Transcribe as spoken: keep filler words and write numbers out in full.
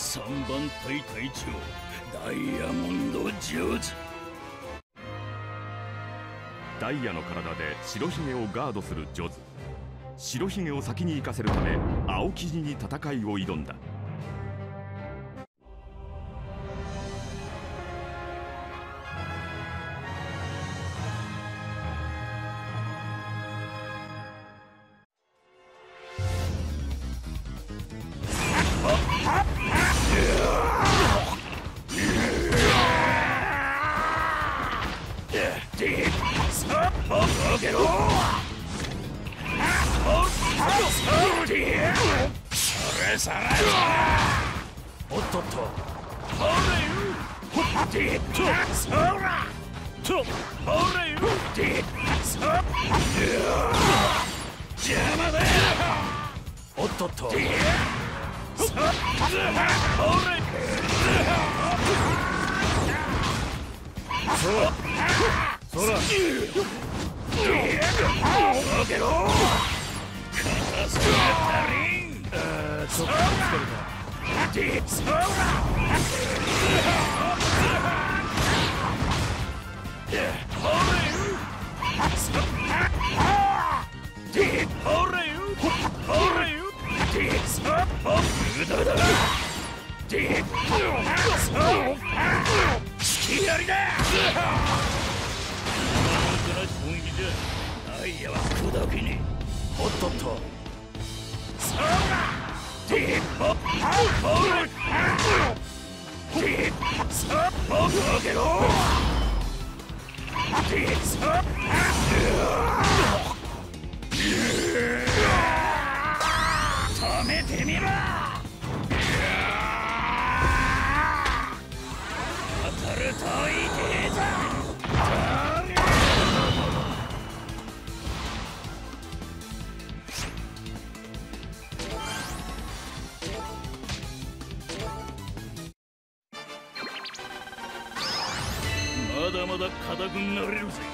さんばん隊隊長ダイヤモンド・ジョーズ。 ダイヤの体で白ひげをガードするジョズ。白ひげを先に行かせるため青生地に戦いを挑んだ。 おっとっと、邪魔だよ。おっとっと、そらけろ。片付けたりん。えー、ちょっとつけるか。そらおっとっと、そら止めてみろ。当たると痛えぞ。まだまだ硬くなれるぜ。